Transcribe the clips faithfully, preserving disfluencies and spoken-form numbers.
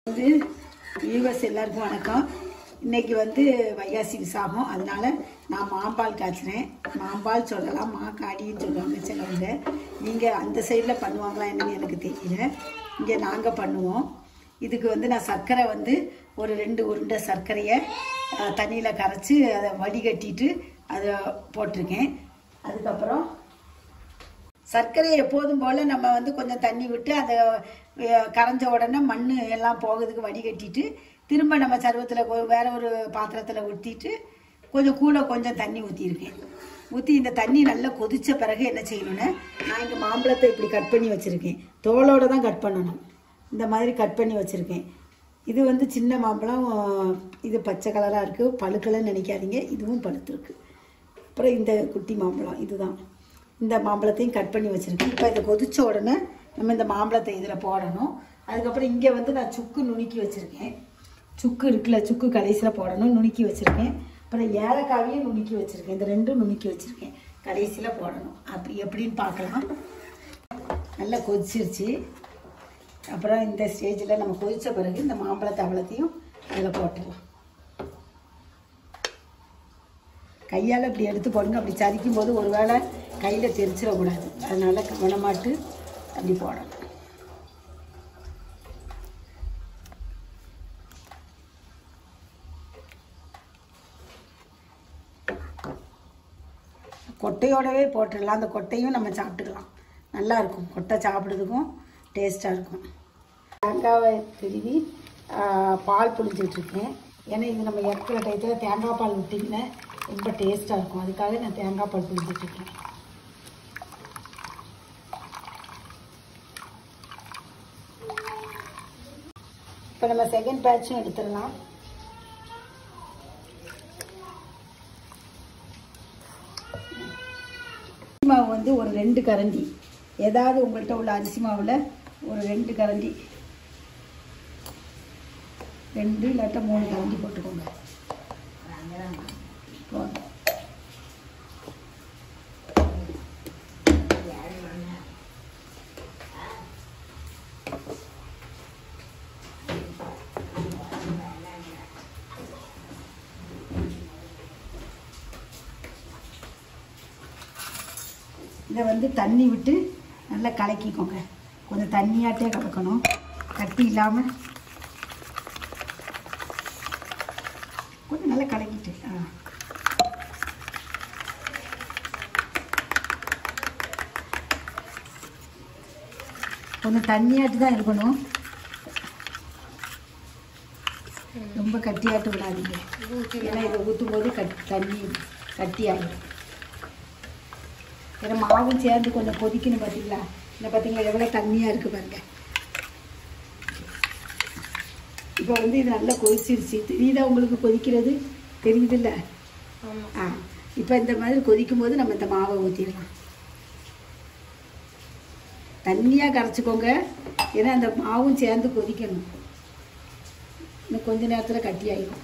வந்து வியூவர்ஸ் எல்லாருக்கும் வணக்கம். இன்னைக்கு வந்து வைகாசி விசாகம், அதனால நான் மாம்பால் காய்ச்சினேன். மாம்பால் சொல்லலாம், மாக்காடின்னு சொல்லுவாங்க சிலவங்க. நீங்கள் அந்த சைடில் பண்ணுவாங்களா என்னன்னு எனக்கு தெரியல. இங்கே நாங்கள் பண்ணுவோம். இதுக்கு வந்து நான் சர்க்கரை வந்து ஒரு ரெண்டு உருண்டை சர்க்கரையை தண்ணியில் கரைச்சி அதை வடிகட்டிட்டு அதை போட்டிருக்கேன். அதுக்கப்புறம் சர்க்கரை எப்போதும் போல் நம்ம வந்து கொஞ்சம் தண்ணி விட்டு அதை கரைஞ்ச உடனே மண் எல்லாம் போகிறதுக்கு வடிகட்டிட்டு திரும்ப நம்ம சர்வத்தில் வேற ஒரு பாத்திரத்தில் ஊற்றிட்டு கொஞ்சம் கூட கொஞ்சம் தண்ணி ஊற்றிருக்கேன். ஊற்றி இந்த தண்ணி நல்லா கொதித்த பிறகு என்ன செய்யணும்னா, நான் இந்த மாம்பழத்தை இப்படி கட் பண்ணி வச்சுருக்கேன். தோலோடு தான் கட் பண்ணணும். இந்த மாதிரி கட் பண்ணி வச்சுருக்கேன். இது வந்து சின்ன மாம்பழம், இது பச்சை கலராக இருக்குது. பழுக்கலைன்னு நினைக்காதீங்க, இதுவும் பழுத்துருக்கு. அப்புறம் இந்த குட்டி மாம்பழம் இதுதான். இந்த மாம்பழத்தையும் கட் பண்ணி வச்சுருக்கேன். இப்போ இதை கொதித்த உடனே நம்ம இந்த மாம்பழத்தை இதில் போடணும். அதுக்கப்புறம் இங்கே வந்து நான் சுக்கு நுணுக்கி வச்சுருக்கேன். சுக்கு இருக்குல்ல, சுக்கு கடைசியில் போடணும், நுணுக்கி வச்சுருக்கேன். அப்புறம் ஏலக்காவையும் நுணுக்கி வச்சுருக்கேன். இந்த ரெண்டும் நுணுக்கி வச்சுருக்கேன், கடைசியில் போடணும். அப்படி எப்படின்னு பார்க்கலாம். நல்லா கொதிச்சிருச்சு. அப்புறம் இந்த ஸ்டேஜில் நம்ம கொதித்த பிறகு இந்த மாம்பழத்தை அவ்வளோத்தையும் அதில் போட்டுடலாம். கையால் இப்படி எடுத்து போடுங்க. அப்படி சரிக்கும் போது ஒரு வேளை கையில் தெரிச்சிடக்கூடாது, அதனால கவனமாட்டு அப்படி போடணும். கொட்டையோடவே போட்டுடலாம். அந்த கொட்டையும் நம்ம சாப்பிட்டுக்கலாம், நல்லாயிருக்கும். கொட்டை சாப்பிட்றதுக்கும் டேஸ்ட்டாக இருக்கும். தேங்காவை திருவி பால் புளிஞ்சிட்ருக்கேன். ஏன்னா இது நம்ம இறக்குற டயத்தில் தேங்காய் பால் விட்டிங்கன்னா ரொம்ப டேஸ்ட்டாக இருக்கும். அதுக்காக நான் தேங்காய் பால் புளிஞ்சிட்ருக்கேன். இப்போ நம்ம செகண்ட் பேட்சும் எடுத்துடலாம். அரிசி மாவு வந்து ஒரு ரெண்டு கரண்டி, ஏதாவது உங்கள்கிட்ட உள்ள அரிசி மாவில் ஒரு ரெண்டு கரண்டி, ரெண்டு இல்லாட்ட மூணு கரண்டி போட்டுக்கோங்க. போதும். இதை வந்து தண்ணி விட்டு நல்லா கலக்கிக்கோங்க. கொஞ்சம் தண்ணியாட்டே கலக்கணும், கட்டி இல்லாமல் கொஞ்சம் நல்லா கலக்கிட்டு. ஆ கொஞ்சம் தண்ணியாட்டு தான் இருக்கணும், ரொம்ப கட்டியாட்டு விடாதீங்க. ஏன்னா இதை ஊற்றும் போது கட் தண்ணி கட்டியாகும். ஏன்னா மாவும் சேர்ந்து கொஞ்சம் கொதிக்கணும். பார்த்தீங்களா, இல்லை பார்த்தீங்களா எவ்வளோ தண்ணியாக இருக்குது பாருங்கள். இப்போ வந்து இது நல்லா கொதிச்சிருச்சு. தெரியுதா உங்களுக்கு? கொதிக்கிறது தெரியுதில்ல? ஆ இப்போ இந்த மாதிரி கொதிக்கும் போது நம்ம இந்த மாவை ஊற்றிடலாம். தண்ணியாக கரைச்சிக்கோங்க, ஏன்னா அந்த மாவும் சேர்ந்து கொதிக்கணும். இன்னும் கொஞ்ச நேரத்தில் கட்டி ஆகிடும்.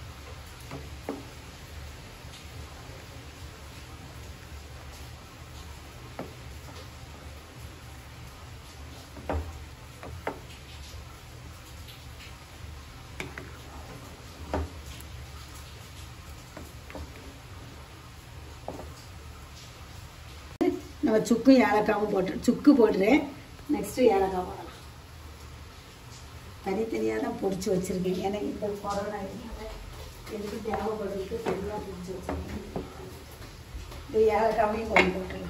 நம்ம சுக்கும் ஏலக்காவும் போட்டு சுக்கு போட்டுறேன். நெக்ஸ்ட்டு ஏலக்காய் போடலாம். தனித்தனியாக தான் பொடிச்சு வச்சுருக்கேன். ஏன்னா இந்த கொரோனா எதுக்கு தேவைப்படுறதுக்கு தனியாக பொடிச்சு வச்சுருக்கேன். இந்த ஏலக்காவையும் கொஞ்சம் போட்டுருவேன்.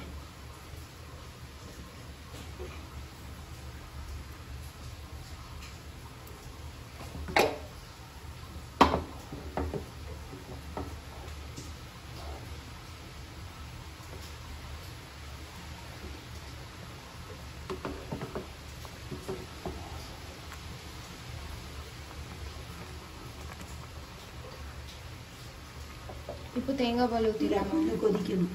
இப்போ தேங்காய் பால் ஊற்றிடலாம். வந்து கொதிக்கணும்.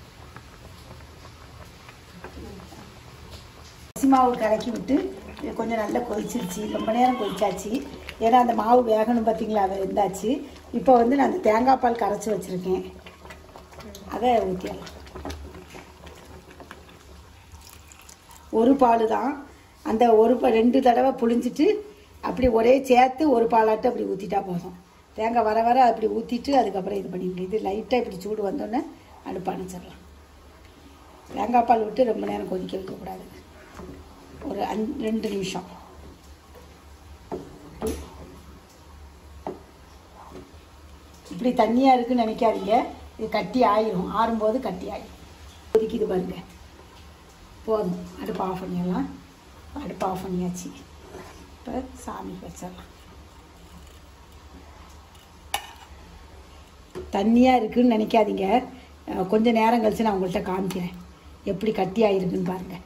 அரிசி மாவு கலக்கி விட்டு கொஞ்சம் நல்லா கொதிச்சிருச்சு. ரொம்ப நேரம் கொதிச்சாச்சு, ஏன்னா அந்த மாவு வேகணும். பார்த்தீங்களா, அதை இருந்தாச்சு. இப்போ வந்து நான் அந்த தேங்காய் பால் கரைச்சி வச்சுருக்கேன், அதை ஊற்றிடலாம். ஒரு பால் தான், அந்த ஒரு ரெண்டு தடவை புழிஞ்சிட்டு அப்படி ஒரே சேர்த்து ஒரு பாலாட்டு அப்படி ஊற்றிட்டா போதும். தேங்காய் வர வர அப்படி ஊற்றிட்டு அதுக்கப்புறம் இது பண்ணிவிடுங்க. இது லைட்டாக இப்படி சூடு வந்தோடனே அடுப்பு அணைச்சிடலாம். தேங்காய் பால் விட்டு ரொம்ப நேரம் கொதிக்க வைக்கக்கூடாது. ஒரு அஞ் ரெண்டு நிமிஷம். இப்படி தண்ணியாக இருக்குன்னு நினைக்காதீங்க. இது கட்டி ஆயிரும். ஆறும்போது கட்டி ஆயிரும். கொதிக்குது பாருங்க. போதும். அடுப்பு ஆஃப் பண்ணிடலாம். அடுப்பு ஆஃப் பண்ணியாச்சு. இப்போ சாமிக்கு வச்சிடலாம். தண்ணியாக இருக்குதுன்னு நினைக்காதீங்க. கொஞ்சம் நேரம் கழித்து நான் உங்கள்கிட்ட காமிக்கிறேன் எப்படி கட்டி ஆகிருக்குன்னு பாருங்கள்.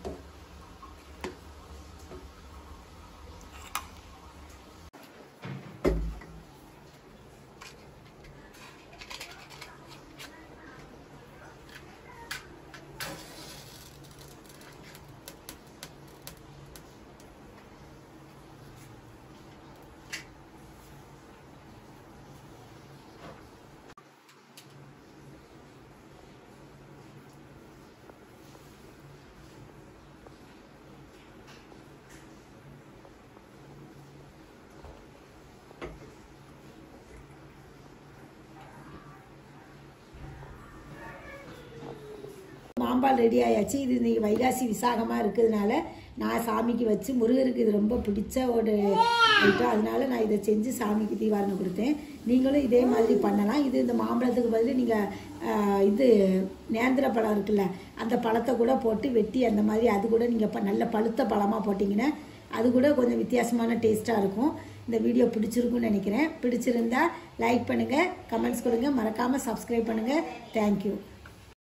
மாம்பால் ரெடி ஆயாச்சு. இது இன்றைக்கி வைகாசி விசாகமாக இருக்கிறதுனால நான் சாமிக்கு வச்சு, முருகருக்கு இது ரொம்ப பிடிச்ச ஒரு ஐட்டம், அதனால நான் இதை செஞ்சு சாமிக்கு தீவாரணம் கொடுத்தேன். நீங்களும் இதே மாதிரி பண்ணலாம். இது இந்த மாம்பழத்துக்கு பதில் நீங்கள் இது நேந்திர பழம் இருக்குல்ல, அந்த பழத்தை கூட போட்டு வெட்டி அந்த மாதிரி அது கூட நீங்கள் நல்ல பழுத்த பழமாக போட்டிங்கன்னா அது கூட கொஞ்சம் வித்தியாசமான டேஸ்ட்டாக இருக்கும். இந்த வீடியோ பிடிச்சிருக்குன்னு நினைக்கிறேன். பிடிச்சிருந்தா லைக் பண்ணுங்கள், கமெண்ட்ஸ் கொடுங்க, மறக்காமல் சப்ஸ்கிரைப் பண்ணுங்கள். தேங்க்யூ.